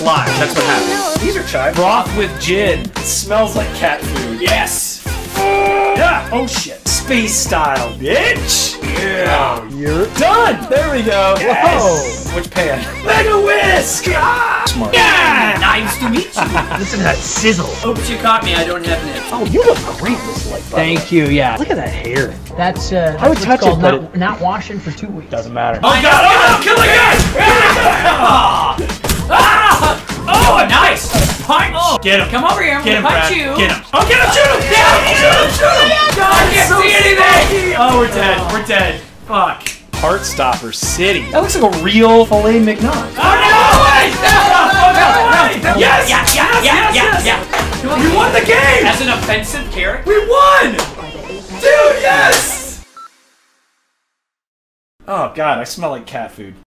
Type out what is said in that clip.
live. That's what happens. These are chive. Broth with gin. It smells like cat food. Yes. Yeah. Oh shit. Space style, bitch. Yeah. You're Done. There we go. Yes. Whoa. Which pan? Mega whisk. Ah. Smart. Yeah. Nice to meet you. Listen to that sizzle. Oops, you caught me. I don't have nips. Oh, you look great this light. Thank you, yeah. Look at that hair. That's I would what's touch called it, but not washing for 2 weeks. Doesn't matter. Oh god! Oh no! Kill the guy! Oh, nice. Punch. Oh, get him! Come over here. I'm Get him, gonna Brad! punch you. Get him! Oh, get him! Shoot him! Shoot him! God, I can't see anything. Oh, we're dead. We're dead. Fuck. Heartstopper City. That looks like a real filet mignon. Oh no! Wait! No! Yes! Yeah. We won the game! As an offensive character. We won! Dude, yes! Oh god, I smell like cat food.